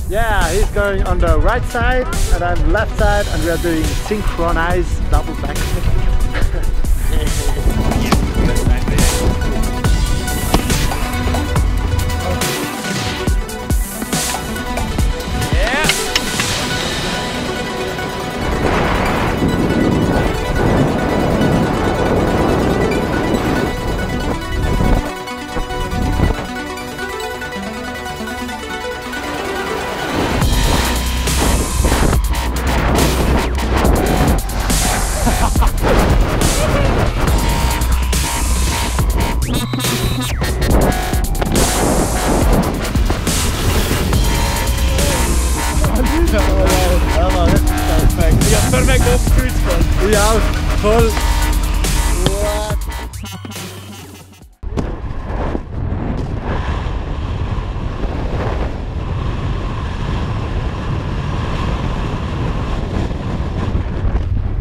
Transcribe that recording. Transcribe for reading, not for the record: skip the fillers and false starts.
Yeah, he's going on the right side and I'm left side, and we are doing synchronized double backflip. Perfekt aufgefühlt. Ja, voll. What?